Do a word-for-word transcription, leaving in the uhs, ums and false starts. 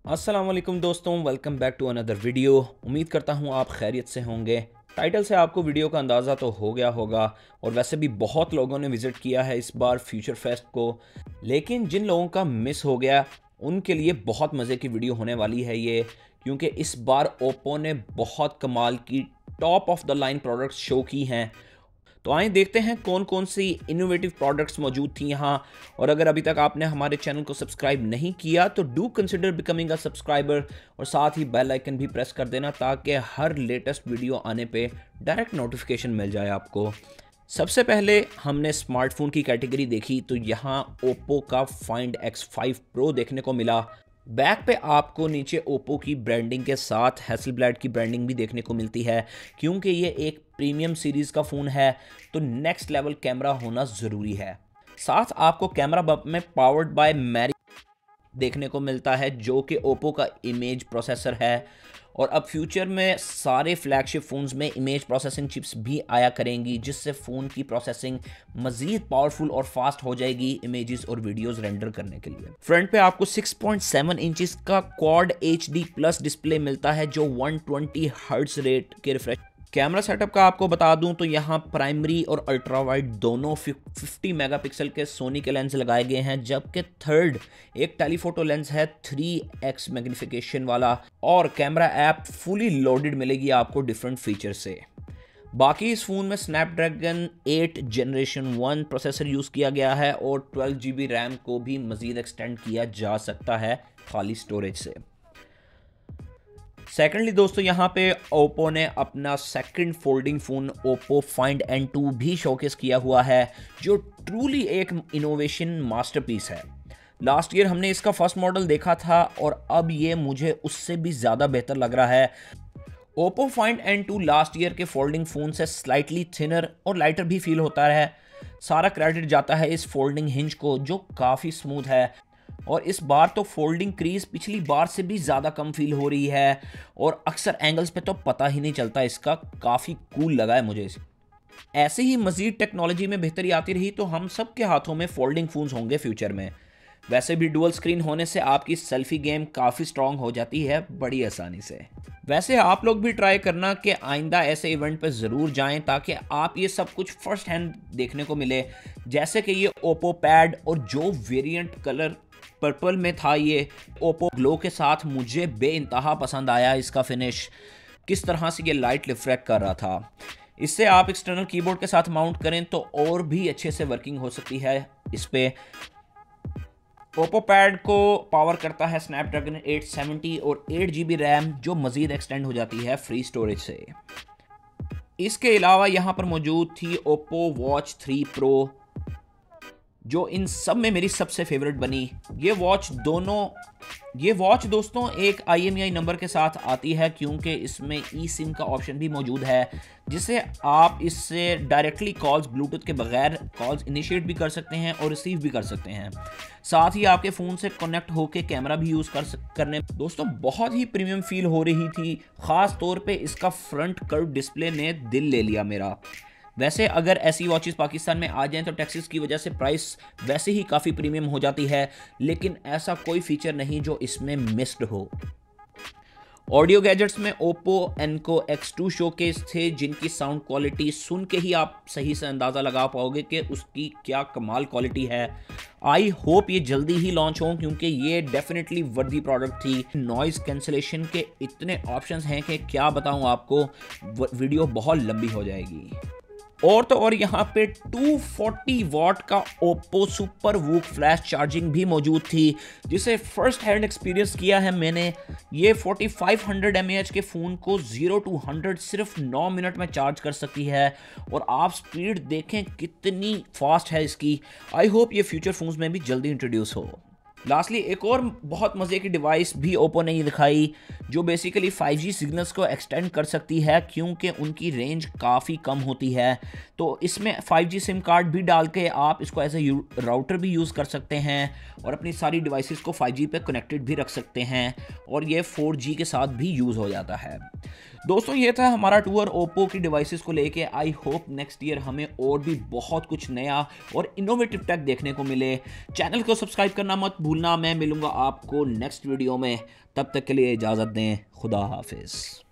अस्सलाम वालेकुम दोस्तों, welcome back to another video. उम्मीद करता हूँ आप खैरियत से होंगे। टाइटल से आपको वीडियो का अंदाज़ा तो हो गया होगा और वैसे भी बहुत लोगों ने विज़िट किया है इस बार फ्यूचर फेस्ट को, लेकिन जिन लोगों का मिस हो गया उनके लिए बहुत मज़े की वीडियो होने वाली है ये, क्योंकि इस बार ओप्पो ने बहुत कमाल की top of the line products show की हैं। तो आइए देखते हैं कौन कौन सी इनोवेटिव प्रोडक्ट्स मौजूद थी यहाँ। और अगर अभी तक आपने हमारे चैनल को सब्सक्राइब नहीं किया तो do consider becoming a subscriber और साथ ही बेल आइकन भी प्रेस कर देना ताकि हर लेटेस्ट वीडियो आने पे डायरेक्ट नोटिफिकेशन मिल जाए आपको। सबसे पहले हमने स्मार्टफोन की कैटेगरी देखी तो यहाँ ओप्पो का फाइंड एक्स फाइव प्रो देखने को मिला। बैक पे आपको नीचे ओप्पो की ब्रांडिंग के साथ हैसलब्लैड की ब्रांडिंग भी देखने को मिलती है, क्योंकि ये एक प्रीमियम सीरीज़ का फ़ोन है तो नेक्स्ट लेवल कैमरा होना ज़रूरी है। साथ आपको कैमरा बम्प में पावर्ड बाय मैरी देखने को मिलता है जो कि ओप्पो का इमेज प्रोसेसर है। और अब फ्यूचर में सारे फ्लैगशिप फ़ोन्स में इमेज प्रोसेसिंग चिप्स भी आया करेंगी, जिससे फ़ोन की प्रोसेसिंग मज़ीद पावरफुल और फास्ट हो जाएगी इमेजेस और वीडियोस रेंडर करने के लिए। फ्रंट पे आपको सिक्स पॉइंट सेवन इंचेस का quad H D plus display मिलता है जो वन ट्वेंटी हर्ट्ज रेट के रिफ्रेश। कैमरा सेटअप का आपको बता दूं तो यहाँ प्राइमरी और अल्ट्रा वाइड दोनों फिफ्टी मेगापिक्सल के सोनी के लेंस लगाए गए हैं, जबकि थर्ड एक टेलीफोटो लेंस है थ्री एक्स मैग्निफिकेशन वाला। और कैमरा ऐप फुली लोडेड मिलेगी आपको डिफरेंट फीचर से। बाकी इस फ़ोन में Snapdragon eight generation one processor use किया गया है और ट्वेल्व जी बी रैम को भी मज़ीद एक्सटेंड किया जा सकता है खाली स्टोरेज से। सेकेंडली दोस्तों, यहाँ पे ओप्पो ने अपना second folding phone Oppo Find N two भी शोकेस किया हुआ है, जो ट्रूली एक इनोवेशन मास्टरपीस है। लास्ट ईयर हमने इसका फर्स्ट मॉडल देखा था और अब ये मुझे उससे भी ज़्यादा बेहतर लग रहा है। Oppo Find N two last year के फोल्डिंग फ़ोन से स्लाइटली थिनर और लाइटर भी फील होता है। सारा क्रेडिट जाता है इस फोल्डिंग हिंज को जो काफ़ी स्मूथ है, और इस बार तो फोल्डिंग क्रीज पिछली बार से भी ज़्यादा कम फील हो रही है और अक्सर एंगल्स पे तो पता ही नहीं चलता इसका। काफ़ी कूल लगा है मुझे इसे। ऐसे ही मज़ीद टेक्नोलॉजी में बेहतरी आती रही तो हम सब के हाथों में फोल्डिंग फ़ोन्स होंगे फ्यूचर में। वैसे भी डुअल स्क्रीन होने से आपकी सेल्फी गेम काफ़ी स्ट्रॉन्ग हो जाती है बड़ी आसानी से। वैसे आप लोग भी ट्राई करना कि आइंदा ऐसे इवेंट पर ज़रूर जाएं ताकि आप ये सब कुछ फर्स्ट हैंड देखने को मिले, जैसे कि ये ओप्पो पैड और जो वेरिएंट कलर पर्पल में था ये ओप्पो ग्लो के साथ मुझे बेइंतहा पसंद आया। इसका फिनिश किस तरह से ये लाइट रिफ्लेक्ट कर रहा था। इससे आप एक्सटर्नल कीबोर्ड के साथ माउंट करें तो और भी अच्छे से वर्किंग हो सकती है इस पे। ओप्पो पैड को पावर करता है स्नैपड्रैगन एट सेवेंटी और एट जी बी रैम जो मज़ीद एक्सटेंड हो जाती है फ्री स्टोरेज से। इसके अलावा यहाँ पर मौजूद थी ओप्पो वॉच थ्री प्रो, जो इन सब में मेरी सबसे फेवरेट बनी। ये वॉच दोनों ये वॉच दोस्तों एक I M E I number के साथ आती है, क्योंकि इसमें ई सिम का ऑप्शन भी मौजूद है, जिससे आप इससे डायरेक्टली कॉल्स ब्लूटूथ के बगैर कॉल्स इनिशिएट भी कर सकते हैं और रिसीव भी कर सकते हैं। साथ ही आपके फ़ोन से कनेक्ट होकर कैमरा भी यूज़ कर करने दोस्तों बहुत ही प्रीमियम फील हो रही थी। ख़ास तौर पे इसका फ्रंट कर्व डिस्प्ले ने दिल ले लिया मेरा। वैसे अगर ऐसी वॉचेस पाकिस्तान में आ जाएं तो टैक्सेस की वजह से प्राइस वैसे ही काफ़ी प्रीमियम हो जाती है, लेकिन ऐसा कोई फीचर नहीं जो इसमें मिस्ड हो। ऑडियो गैजेट्स में Oppo Enco X two showcase थे, जिनकी साउंड क्वालिटी सुन के ही आप सही से अंदाज़ा लगा पाओगे कि उसकी क्या कमाल क्वालिटी है। आई होप ये जल्दी ही लॉन्च हो, क्योंकि ये डेफिनेटली वर्दी प्रोडक्ट थी। नॉइज़ कैंसलेशन के इतने ऑप्शंस हैं कि क्या बताऊं आपको, वीडियो बहुत लंबी हो जाएगी। और तो और यहाँ पे टू फोर्टी वॉट का Oppo super VOOC flash charging भी मौजूद थी, जिसे फर्स्ट हैंड एक्सपीरियंस किया है मैंने। ये forty five hundred M A H के फ़ोन को ज़ीरो टू हंड्रेड सिर्फ नौ मिनट में चार्ज कर सकती है, और आप स्पीड देखें कितनी फास्ट है इसकी। आई होप ये फ्यूचर फोन्स में भी जल्दी इंट्रोड्यूस हो। लास्टली एक और बहुत मज़े की डिवाइस भी ओप्पो ने दिखाई, जो बेसिकली फाइव जी सिग्नल्स को एक्सटेंड कर सकती है, क्योंकि उनकी रेंज काफ़ी कम होती है। तो इसमें फाइव जी सिम कार्ड भी डाल के आप इसको एज ए राउटर भी यूज़ कर सकते हैं और अपनी सारी डिवाइसेस को फाइव जी पे कनेक्टेड भी रख सकते हैं, और ये फोर जी के साथ भी यूज़ हो जाता है। दोस्तों ये था हमारा टूर ओप्पो की डिवाइसेस को लेके। आई होप नेक्स्ट ईयर हमें और भी बहुत कुछ नया और इनोवेटिव टेक देखने को मिले। चैनल को सब्सक्राइब करना मत भूलना। मैं मिलूंगा आपको नेक्स्ट वीडियो में, तब तक के लिए इजाज़त दें। खुदा हाफिज़।